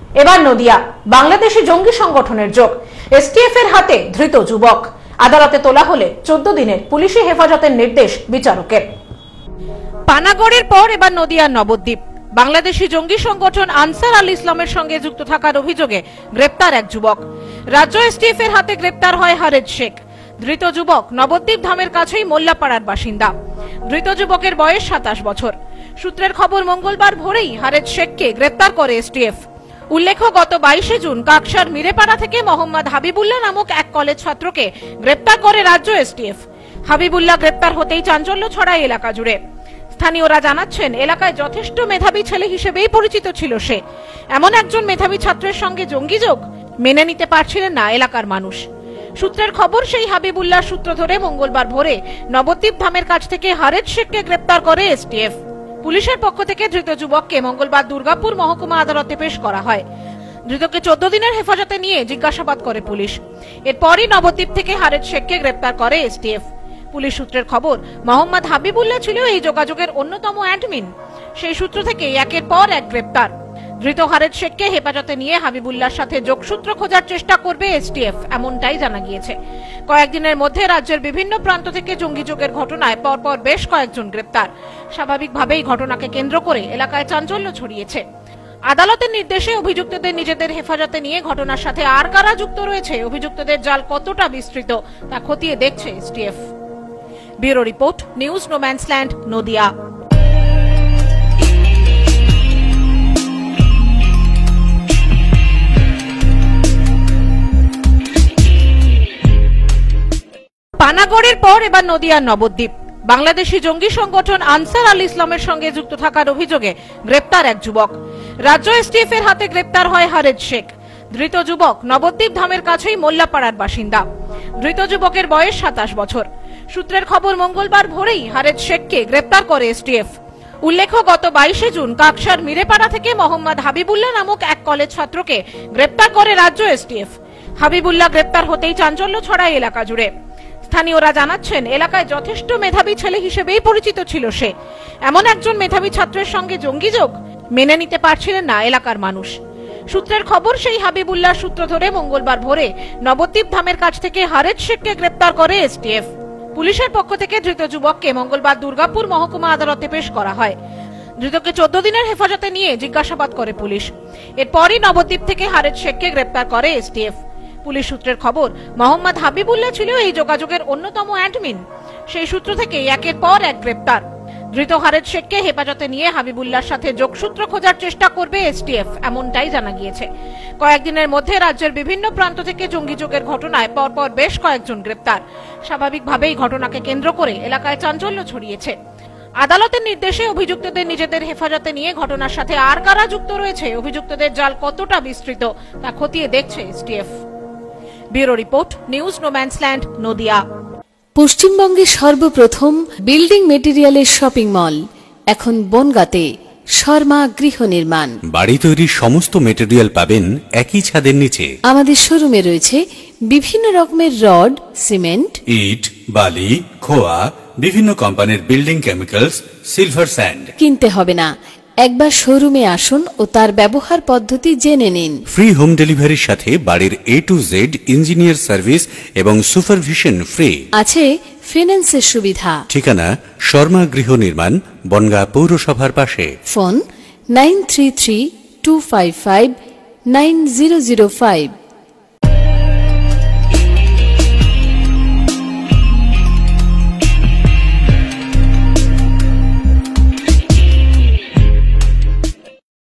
এবার নদিয়া, বাংলাদেশি জঙ্গি সংগঠনের যোগ। এসটিএফ এর হাতে ধৃত যুবক। আদালতে তোলা হলে 14 দিনের পুলিশি হেফাজতের নির্দেশ বিচারকের। পানাগড়ের পর এবার নদিয়ার নবদ্বীপ। বাংলাদেশি জঙ্গি সংগঠন আনসার আল ইসলামের সঙ্গে যুক্ত থাকার অভিযোগে গ্রেপ্তার এক যুবক। রাজ্য এসটিএফ এর হাতে গ্রেপ্তার হয় হারেদ শেখ। ধৃত যুবক নবদ্বীপ ধামের কাছেই মোল্লাপাড়ার বাসিন্দা। ধৃত যুবকের বয়স 27 বছর। সূত্রের খবর, মঙ্গলবার ভোরেই হারেদ শেখকে গ্রেপ্তার করে এসটিএফ। উল্লেখ্য, গত 22 জুন কাকসার মিরেপাড়া থেকে মোহাম্মদ হাবিবুল্লাহ নামক এক কলেজ ছাত্রকে গ্রেপ্তার করে রাজ্য এসটিএফ। হাবিবুল্লাহ গ্রেপ্তার হতেই চাঞ্চল্য ছড়ায় এলাকা জুড়ে। স্থানীয়রা জানাচ্ছেন, এলাকায় যথেষ্ট মেধাবী ছেলে হিসেবেই পরিচিত ছিল সে। এমন একজন মেধাবী ছাত্রের সঙ্গে জঙ্গি যোগ মেনে নিতে পারছিলেন না এলাকার মানুষ। সূত্রের খবর, সেই হাবিবুল্লাহ সূত্র ধরে মঙ্গলবার ভোরে নবদ্বীপ ধামের কাছ থেকে হারেদ শেখকে গ্রেপ্তার করে এসটিএফ। পুলিশের পক্ষ থেকে ধৃত যুবককে মঙ্গলবার দুর্গাপুর মহকুমা আদালতে পেশ করা হয়। ধৃতকে 14 দিনের হেফাজতে নিয়ে জিজ্ঞাসাবাদ করে পুলিশ। এরপরই নবদ্বীপ থেকে হারেদ শেখকে গ্রেপ্তার করে এসটিএফ। পুলিশ সূত্রের খবর, মোহাম্মদ হাবিবুল্লাহ ছিল এই যোগাযোগের অন্যতম অ্যাডমিন। সেই সূত্র থেকে একের পর এক গ্রেপ্তার। ধৃত হারেদ শেখকে হেফাজতে নিয়ে হাবিবুল্লাহর সাথে যোগসূত্র খোঁজার চেষ্টা করবে এসটিএফ, এমনটাই জানা গিয়েছে। কয়েকদিনের মধ্যে রাজ্যের বিভিন্ন প্রান্ত থেকে জঙ্গি যোগের ঘটনায় পরপর বেশ কয়েকজন গ্রেপ্তার। স্বাভাবিকভাবেই ঘটনাকে কেন্দ্র করে এলাকায় চাঞ্চল্য ছড়িয়েছে। আদালতের নির্দেশে অভিযুক্তদের নিজেদের হেফাজতে নিয়ে ঘটনার সাথে আর কারা যুক্ত রয়েছে, অভিযুক্তদের জাল কতটা বিস্তৃত, তা খতিয়ে দেখছে STF. Bureau report, news no man's land, Nadia. পানাগড়ের পর এবার নদিয়ার নবদ্বীপ। বাংলাদেশি জঙ্গি সংগঠন আনসার আল ইসলামের সঙ্গে যুক্ত থাকার অভিযোগে গ্রেপ্তার এক যুবক। রাজ্য এসটিএফ এর হাতে গ্রেপ্তার হয় হারেদ শেখ। ধৃত যুবক নবদ্বীপ ধামের কাছেই মোল্লাপাড়ার বাসিন্দা। ধৃত যুবকের বয়স 27 বছর। সূত্রের খবর, মঙ্গলবার ভোরেই হারেদ শেখকে গ্রেপ্তার করে এসটিএফ। উল্লেখ্য, গত 22 জুন কাকসার মিরেপাড়া থেকে মোহাম্মদ হাবিবুল্লাহ নামক এক কলেজ ছাত্রকে গ্রেপ্তার করে রাজ্য এসটিএফ। হাবিবুল্লাহ গ্রেপ্তার হতেই চাঞ্চল্য ছড়ায় এলাকা জুড়ে। স্থানীয়রা জানাচ্ছেন, এলাকায় যথেষ্ট মেধাবী ছেলে হিসেবেই পরিচিত ছিল সে। এমন একজন মেধাবী ছাত্রের সঙ্গে জঙ্গি যোগ মেনে নিতে পারছিলেন না এলাকার মানুষ। সূত্রের খবর, সেই হাবিবুল্লাহ সূত্র ধরে মঙ্গলবার ভোরে নবদ্বীপ ধামের কাছ থেকে হারেদ শেখকে গ্রেপ্তার করে এসটিএফ। পুলিশের পক্ষ থেকে ধৃত যুবককে মঙ্গলবার দুর্গাপুর মহকুমা আদালতে পেশ করা হয়। ধৃতকে 14 দিনের হেফাজতে নিয়ে জিজ্ঞাসাবাদ করে পুলিশ। এরপরই নবদ্বীপ থেকে হারেদ শেখকে গ্রেপ্তার করে এসটিএফ। পুলিশ সূত্রের খবর, মোহাম্মদ হাবিবুল্লাহ ছিল এই যোগাযোগের অন্যতম অ্যাডমিন। সেই সূত্র থেকে একের পর এক গ্রেপ্তার। ধৃত হারেদ শেখকে হেফাজতে নিয়ে হাবিবুল্লাহর সাথে যোগসূত্র খোঁজার চেষ্টা করবে এসটিএফ, এমনটাই জানা গিয়েছে। কয়েকদিনের মধ্যে রাজ্যের বিভিন্ন প্রান্ত থেকে জঙ্গি যোগের ঘটনায় পরপর বেশ কয়েকজন গ্রেপ্তার। স্বাভাবিকভাবেই ঘটনাকে কেন্দ্র করে এলাকায় চাঞ্চল্য ছড়িয়েছে। আদালতের নির্দেশে অভিযুক্তদের নিজেদের হেফাজতে নিয়ে ঘটনার সাথে আর কারা যুক্ত রয়েছে, অভিযুক্তদের জাল কতটা বিস্তৃত, তা খতিয়ে দেখছে STF. Bureau report, news no man's land, Nadia. পশ্চিমবঙ্গের সর্বপ্রথম বিল্ডিং মেটেরিয়ালের শপিং মল এখন বনগাঁতে। শর্মা গৃহ নির্মাণ। বাড়ি তৈরির সমস্ত মেটেরিয়াল পাবেন একই ছাদের নিচে। আমাদের শোরুমে রয়েছে বিভিন্ন রকমের রড, সিমেন্ট, ইট, বালি, খোয়া, বিভিন্ন কোম্পানির বিল্ডিং কেমিক্যালস, সিলভার স্যান্ড। কিনতে হবে না, একবার শোরুমে আসুন ও তার ব্যবহার পদ্ধতি জেনে নিন। ফ্রি হোম ডেলিভারির সাথে বাড়ির A to Z engineer service এবং সুপারভিশন ফ্রি। আছে ফিন্যান্সের সুবিধা। ঠিকানা শর্মা গৃহ নির্মাণ, বনগাঁ পৌরসভার পাশে। ফোন 9332559005।